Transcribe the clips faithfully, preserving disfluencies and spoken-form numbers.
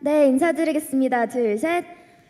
네, 인사드리겠습니다. 둘, 셋.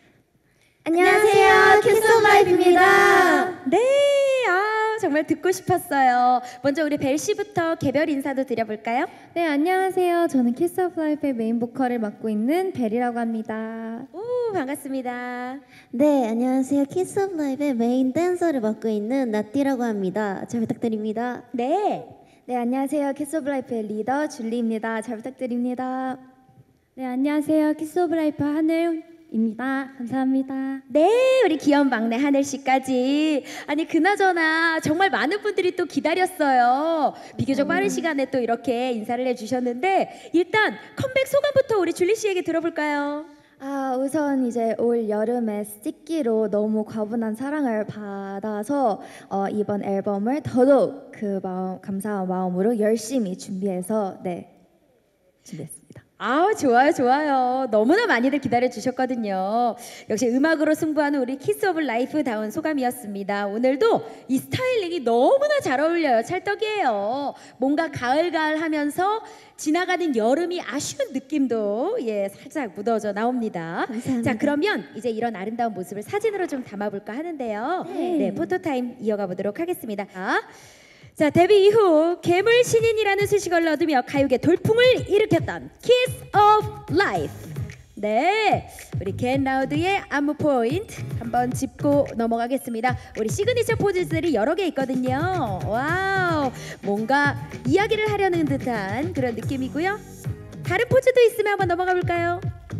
안녕하세요, 키스 오브 라이프입니다. 네, 아 정말 듣고 싶었어요. 먼저 우리 벨 씨부터 개별 인사도 드려볼까요? 네, 안녕하세요. 저는 키스 오브 라이프의 메인 보컬을 맡고 있는 벨이라고 합니다. 오, 반갑습니다. 네, 안녕하세요. 키스 오브 라이프의 메인 댄서를 맡고 있는 나띠라고 합니다. 잘 부탁드립니다. 네, 네, 안녕하세요. 키스 오브 라이프의 리더 줄리입니다. 잘 부탁드립니다. 네, 안녕하세요. 키스 오브 라이프 하늘입니다. 감사합니다. 네, 우리 귀여운 막내 하늘 씨까지. 아니 그나저나 정말 많은 분들이 또 기다렸어요. 비교적 빠른 시간에 또 이렇게 인사를 해주셨는데 일단 컴백 소감부터 우리 줄리 씨에게 들어볼까요? 아, 우선 이제 올 여름에 스티키로 너무 과분한 사랑을 받아서 어, 이번 앨범을 더더욱 그 마음, 감사한 마음으로 열심히 준비해서 네, 준비했습니다. 아, 좋아요, 좋아요. 너무나 많이들 기다려 주셨거든요. 역시 음악으로 승부하는 우리 키스 오브 라이프다운 소감이었습니다. 오늘도 이 스타일링이 너무나 잘 어울려요. 찰떡이에요. 뭔가 가을가을하면서 지나가는 여름이 아쉬운 느낌도 예 살짝 묻어져 나옵니다. 감사합니다. 자, 그러면 이제 이런 아름다운 모습을 사진으로 좀 담아볼까 하는데요. 네. 네, 포토타임 이어가 보도록 하겠습니다. 자, 자, 데뷔 이후 괴물 신인이라는 수식어를 얻으며 가요계 돌풍을 일으켰던 키스 오브 라이프. 네, 우리 겟 라우드의 안무 포인트 한번 짚고 넘어가겠습니다. 우리 시그니처 포즈들이 여러 개 있거든요. 와우, 뭔가 이야기를 하려는 듯한 그런 느낌이고요. 다른 포즈도 있으면 한번 넘어가 볼까요?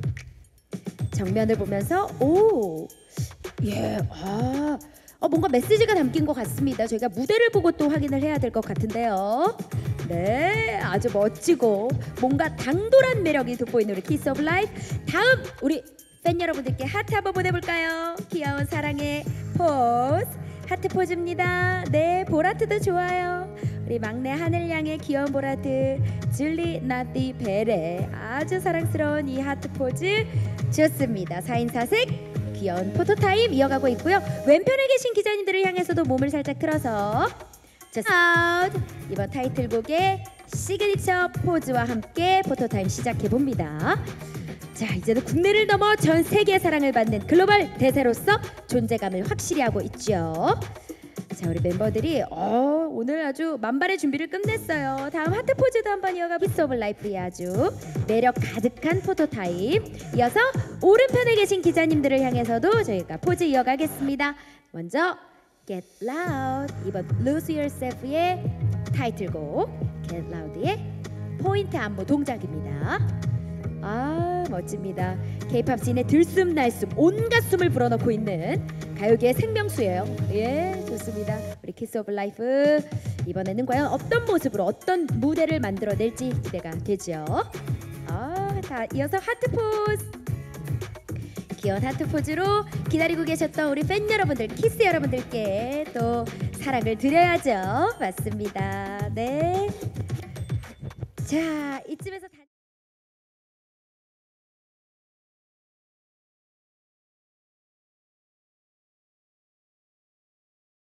정면을 보면서 오, 예, 아. 어, 뭔가 메시지가 담긴 것 같습니다. 저희가 무대를 보고 또 확인을 해야 될 것 같은데요. 네, 아주 멋지고 뭔가 당돌한 매력이 돋보이는 우리 키스 오브 라이프. 다음 우리 팬 여러분들께 하트 한번 보내볼까요? 귀여운 사랑의 포즈, 하트 포즈입니다. 네, 보라트도 좋아요. 우리 막내 하늘양의 귀여운 보라트, 줄리, 나띠, 벨의 아주 사랑스러운 이 하트 포즈 좋습니다. 사인사색 귀여운 포토타임 이어가고 있고요. 왼편에 계신 기자님들을 향해서도 몸을 살짝 틀어서 Just out. 이번 타이틀곡의 시그니처 포즈와 함께 포토타임 시작해봅니다. 자, 이제는 국내를 넘어 전 세계의 사랑을 받는 글로벌 대세로서 존재감을 확실히 하고 있죠. 자, 우리 멤버들이 어, 오늘 아주 만발의 준비를 끝냈어요. 다음 하트 포즈도 한번 이어가 키스 오브 라이프의 아주 매력 가득한 포토타임. 이어서 오른편에 계신 기자님들을 향해서도 저희가 포즈 이어가겠습니다. 먼저 Get Loud, 이번 Lose Yourself의 타이틀곡 Get Loud의 포인트 안무 동작입니다. 아, 멋집니다. K-팝 씬에 들숨날숨 온갖 숨을 불어넣고 있는 가요계의 생명수예요. 예, 좋습니다. 우리 키스 오브 라이프 이번에는 과연 어떤 모습으로 어떤 무대를 만들어낼지 기대가 되죠. 아, 자, 이어서 하트 포즈. 귀여운 하트 포즈로 기다리고 계셨던 우리 팬 여러분들, 키스 여러분들께 또 사랑을 드려야죠. 맞습니다. 네. 자, 이쯤에서 다